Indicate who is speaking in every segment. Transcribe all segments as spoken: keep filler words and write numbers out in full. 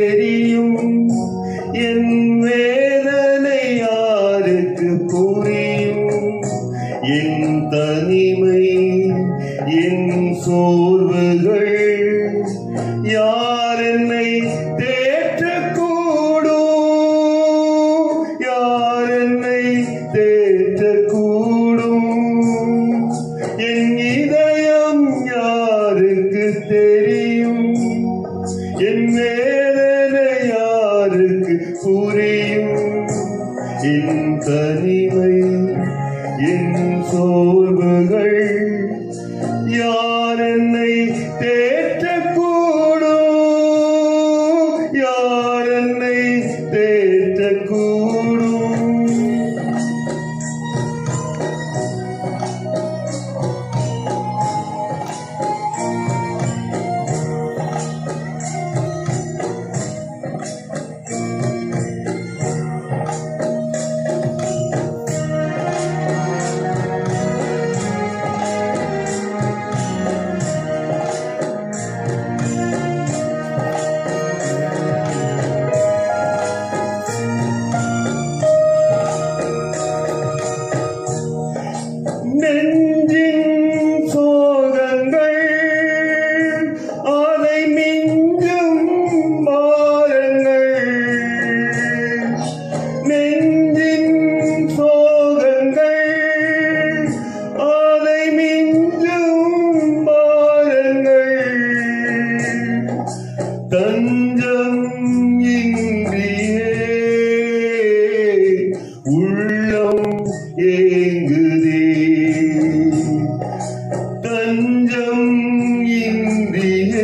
Speaker 1: தெரியும் என் வேதனை யாருக்கு புரியும் என் தனிமை என் சோர்வுகள் யார் என்னை தேற்றக்கூடும் யார் என்னை தேற்றக்கூடும் என் இதயம் யாருக்கு தெரியும் என் வேதனை யாருக்கு புரியும் என் தனிமை என் சோர்வுகள் யார் என்னை தேற்றக்கூடும் யார் என்னை தேற்றக்கூடும் நெஞ்சின் சோகங்கள் அதை மிஞ்சும் பாரங்கள் நெஞ்சின் சோகங்கள் அதை மிஞ்சும் பாரங்கள் தஞ்சம் இன்றியே உள்ளம் ஏங்குதே தஞ்சம் இன்றியே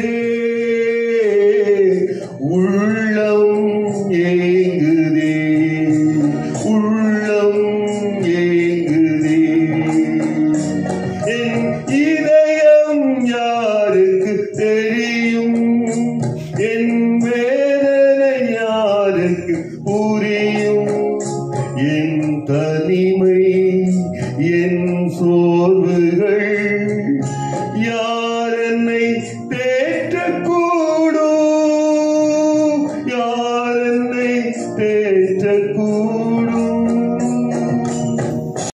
Speaker 1: உள்ளம் ஏங்குதே உள்ளம் ஏங்குதே என் இதயம் யாருக்கு தெரியும் என் வேதனை யாருக்கு புரியும் என் தனிமை என் சோர்வுகள் யார்